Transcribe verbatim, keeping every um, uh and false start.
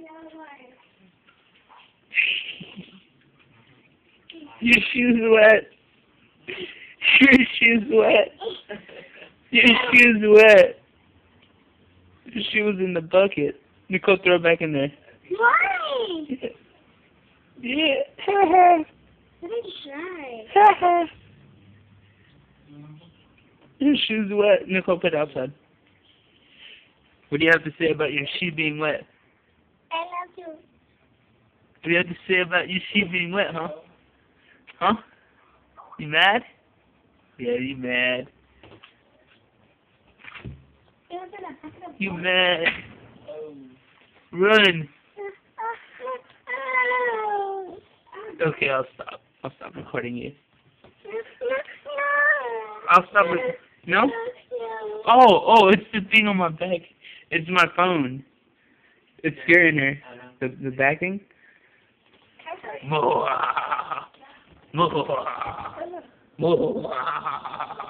Your shoes wet. Your shoes wet. Your shoes wet. Your shoes in the bucket. Nicole, throw it back in there. Why? Yeah. Ha Let me try. ha. Ha Your shoes wet. Nicole, put it outside. What do you have to say about your shoe being wet? I love you. What do you have to say about your shoe being wet, huh? Huh? You mad? Yeah, you mad. You mad. Run. Okay, I'll stop. I'll stop recording you. I'll stop it. No? Oh, oh, it's the thing on my back. It's my phone. It's scaring her. The the back thing? Moa. Moa. Moa.